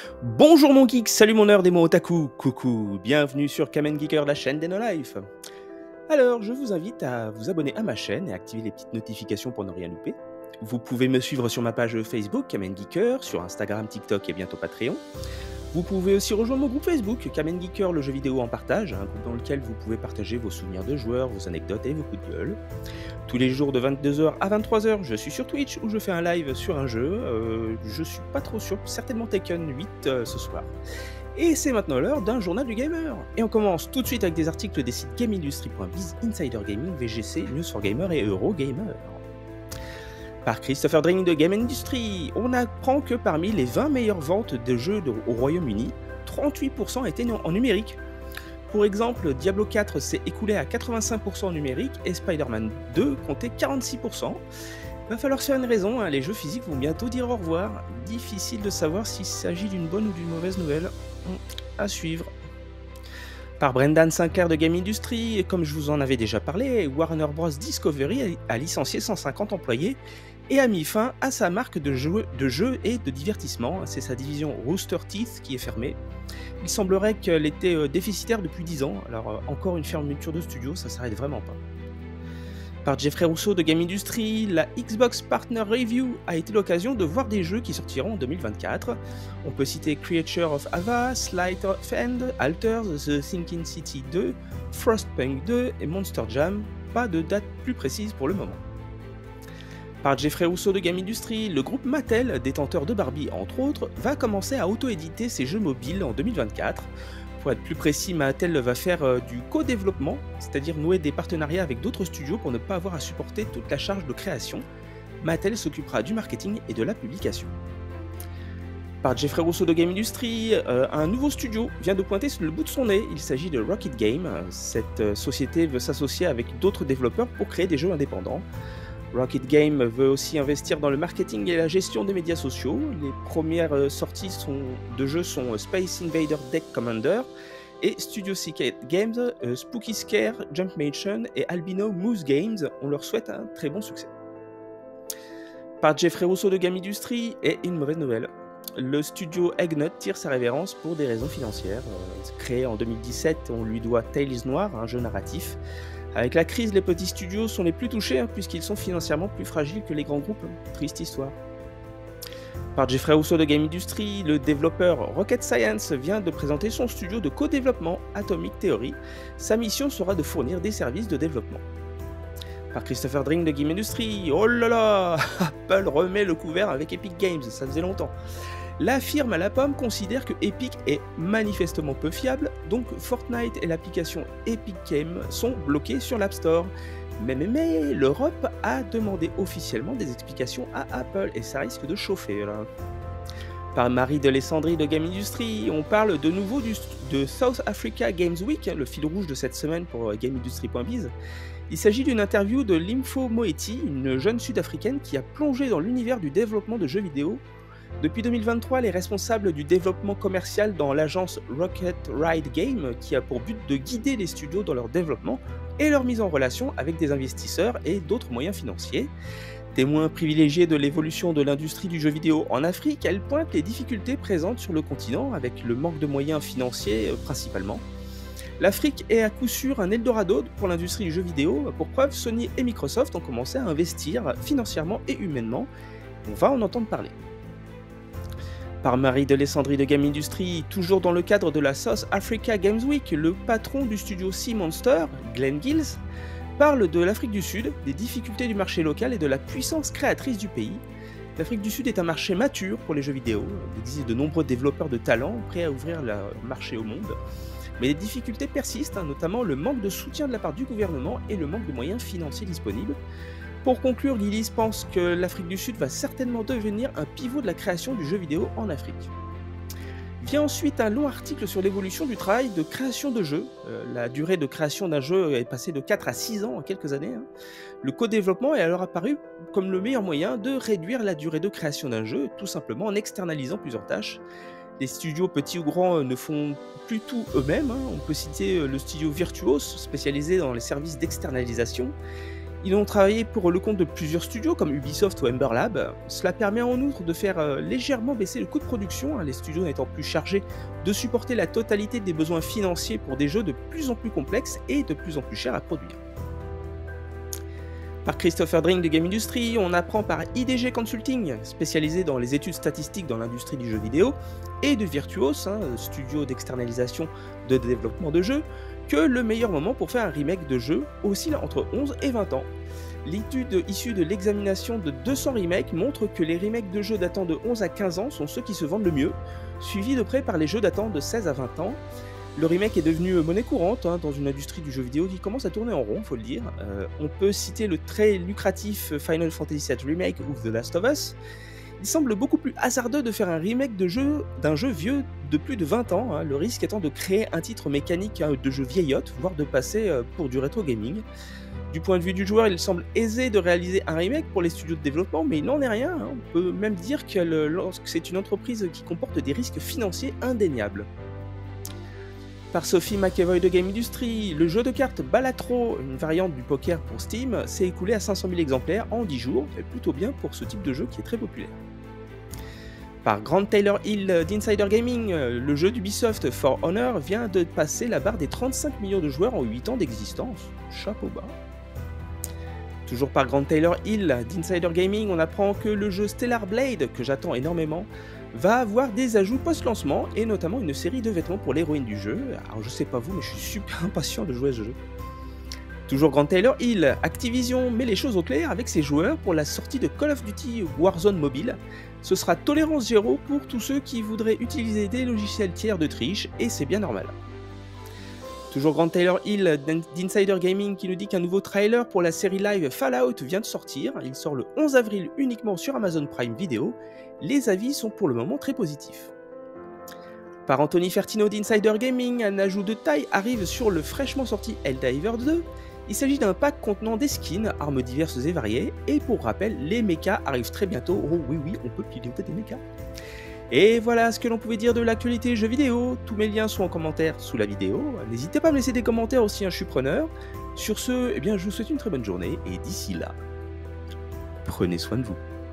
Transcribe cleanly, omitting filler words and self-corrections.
Bonjour mon geek, salut mon nerd et mon otaku, coucou, bienvenue sur Kamen Geeker, la chaîne des No Life. Alors, je vous invite à vous abonner à ma chaîne et activer les petites notifications pour ne rien louper. Vous pouvez me suivre sur ma page Facebook, Kamen Geeker, sur Instagram, TikTok et bientôt Patreon. Vous pouvez aussi rejoindre mon groupe Facebook, Kamen Geeker, le jeu vidéo en partage, un groupe dans lequel vous pouvez partager vos souvenirs de joueurs, vos anecdotes et vos coups de gueule. Tous les jours de 22h à 23h, je suis sur Twitch où je fais un live sur un jeu. Je suis pas trop sûr, certainement Tekken 8 ce soir. Et c'est maintenant l'heure d'un journal du gamer. Et on commence tout de suite avec des articles des sites GameIndustry.biz, Insider Gaming, VGC, News4Gamer et Eurogamer. Par Christopher Dring de Game Industry, on apprend que parmi les 20 meilleures ventes de jeux au Royaume-Uni, 38% étaient en numérique. Pour exemple, Diablo 4 s'est écoulé à 85% en numérique et Spider-Man 2 comptait 46%. Va falloir se faire une raison, hein, les jeux physiques vont bientôt dire au revoir. Difficile de savoir s'il s'agit d'une bonne ou d'une mauvaise nouvelle. À suivre. Par Brendan Sinclair de Game Industry, et comme je vous en avais déjà parlé, Warner Bros. Discovery a licencié 150 employés et a mis fin à sa marque de jeux et de divertissement. C'est sa division Rooster Teeth qui est fermée. Il semblerait qu'elle était déficitaire depuis 10 ans, alors encore une fermeture de studio, ça s'arrête vraiment pas. Par Jeffrey Rousseau de Game Industry, la Xbox Partner Review a été l'occasion de voir des jeux qui sortiront en 2024. On peut citer Creature of Ava, Sleight of Hand, Alters, The Thinking City 2, Frostpunk 2 et Monster Jam. Pas de date plus précise pour le moment. Par Jeffrey Rousseau de Game Industry, le groupe Mattel, détenteur de Barbie entre autres, va commencer à auto-éditer ses jeux mobiles en 2024. Pour être plus précis, Mattel va faire du co-développement, c'est-à-dire nouer des partenariats avec d'autres studios pour ne pas avoir à supporter toute la charge de création. Mattel s'occupera du marketing et de la publication. Par Jeffrey Rousseau de Game Industry, un nouveau studio vient de pointer sur le bout de son nez. Il s'agit de Rocket Game. Cette société veut s'associer avec d'autres développeurs pour créer des jeux indépendants. Rocket Game veut aussi investir dans le marketing et la gestion des médias sociaux. Les premières sorties de jeux sont Space Invader Deck Commander et Studio Secret Games, Spooky Scare, Jumpmation et Albino Moose Games. On leur souhaite un très bon succès. Par Jeffrey Rousseau de Game Industry, et une mauvaise nouvelle. Le studio Eggnut tire sa révérence pour des raisons financières. Créé en 2017, on lui doit Tales Noir, un jeu narratif. Avec la crise, les petits studios sont les plus touchés puisqu'ils sont financièrement plus fragiles que les grands groupes. Triste histoire. Par Jeffrey Rousseau de Game Industry, le développeur Rocket Science vient de présenter son studio de co-développement Atomic Theory. Sa mission sera de fournir des services de développement. Par Christopher Dring de Game Industry, oh là là, Apple remet le couvert avec Epic Games, ça faisait longtemps. La firme à la pomme considère que Epic est manifestement peu fiable, donc Fortnite et l'application Epic Games sont bloqués sur l'App Store. Mais l'Europe a demandé officiellement des explications à Apple et ça risque de chauffer là. Par Marie de Alessandri de Game Industry, on parle de nouveau de South Africa Games Week, le fil rouge de cette semaine pour GameIndustry.biz. Il s'agit d'une interview de Limfo Moeti, une jeune sud-africaine qui a plongé dans l'univers du développement de jeux vidéo. Depuis 2023, elle est responsable du développement commercial dans l'agence Rocket Ride Game, qui a pour but de guider les studios dans leur développement et leur mise en relation avec des investisseurs et d'autres moyens financiers. Témoin privilégié de l'évolution de l'industrie du jeu vidéo en Afrique, elle pointe les difficultés présentes sur le continent, avec le manque de moyens financiers principalement. L'Afrique est à coup sûr un Eldorado pour l'industrie du jeu vidéo. Pour preuve, Sony et Microsoft ont commencé à investir financièrement et humainement. On va en entendre parler. Par Marie de Alessandri de Game Industry, toujours dans le cadre de la South Africa Games Week, le patron du studio Sea Monster, Glenn Gills, parle de l'Afrique du Sud, des difficultés du marché local et de la puissance créatrice du pays. L'Afrique du Sud est un marché mature pour les jeux vidéo, il existe de nombreux développeurs de talent prêts à ouvrir le marché au monde. Mais les difficultés persistent, notamment le manque de soutien de la part du gouvernement et le manque de moyens financiers disponibles. Pour conclure, Gillis pense que l'Afrique du Sud va certainement devenir un pivot de la création du jeu vidéo en Afrique. Vient ensuite un long article sur l'évolution du travail de création de jeux. La durée de création d'un jeu est passée de 4 à 6 ans en quelques années. Le co-développement est alors apparu comme le meilleur moyen de réduire la durée de création d'un jeu, tout simplement en externalisant plusieurs tâches. Les studios petits ou grands ne font plus tout eux-mêmes. On peut citer le studio Virtuos, spécialisé dans les services d'externalisation. Ils ont travaillé pour le compte de plusieurs studios comme Ubisoft ou Ember Lab. Cela permet en outre de faire légèrement baisser le coût de production, les studios n'étant plus chargés de supporter la totalité des besoins financiers pour des jeux de plus en plus complexes et de plus en plus chers à produire. Par Christopher Dring de Game Industry, on apprend par IDG Consulting, spécialisé dans les études statistiques dans l'industrie du jeu vidéo, et de Virtuos, studio d'externalisation de développement de jeux, que le meilleur moment pour faire un remake de jeu oscille entre 11 et 20 ans. L'étude issue de l'examination de 200 remakes montre que les remakes de jeux datant de 11 à 15 ans sont ceux qui se vendent le mieux, suivis de près par les jeux datant de 16 à 20 ans. Le remake est devenu monnaie courante dans une industrie du jeu vidéo qui commence à tourner en rond, faut le dire. On peut citer le très lucratif Final Fantasy VII Remake ou The Last of Us. Il semble beaucoup plus hasardeux de faire un remake d'un jeu vieux de plus de 20 ans, le risque étant de créer un titre mécanique de jeu vieillotte, voire de passer pour du rétro gaming. Du point de vue du joueur, il semble aisé de réaliser un remake pour les studios de développement, mais il n'en est rien. On peut même dire que c'est une entreprise qui comporte des risques financiers indéniables. Par Sophie McEvoy de Game Industry, le jeu de cartes Balatro, une variante du poker pour Steam, s'est écoulé à 500 000 exemplaires en 10 jours, et plutôt bien pour ce type de jeu qui est très populaire. Par Grant Taylor Hill d'Insider Gaming, le jeu d'Ubisoft For Honor vient de passer la barre des 35 millions de joueurs en 8 ans d'existence. Chapeau bas. Toujours par Grant Taylor Hill d'Insider Gaming, on apprend que le jeu Stellar Blade, que j'attends énormément, va avoir des ajouts post-lancement et notamment une série de vêtements pour l'héroïne du jeu. Alors je sais pas vous, mais je suis super impatient de jouer à ce jeu. Toujours Grant Taylor Hill, Activision met les choses au clair avec ses joueurs pour la sortie de Call of Duty Warzone Mobile. Ce sera tolérance zéro pour tous ceux qui voudraient utiliser des logiciels tiers de triche, et c'est bien normal. Toujours Grant Taylor Hill d'Insider Gaming qui nous dit qu'un nouveau trailer pour la série live Fallout vient de sortir. Il sort le 11 avril uniquement sur Amazon Prime Video. Les avis sont pour le moment très positifs. Par Anthony Fertino d'Insider Gaming, un ajout de taille arrive sur le fraîchement sorti Helldivers 2. Il s'agit d'un pack contenant des skins, armes diverses et variées, et pour rappel, les mechas arrivent très bientôt. Oh oui, on peut piloter des mechas. Et voilà ce que l'on pouvait dire de l'actualité jeux vidéo. Tous mes liens sont en commentaire sous la vidéo. N'hésitez pas à me laisser des commentaires aussi, je suis preneur. Sur ce, je vous souhaite une très bonne journée, et d'ici là, prenez soin de vous.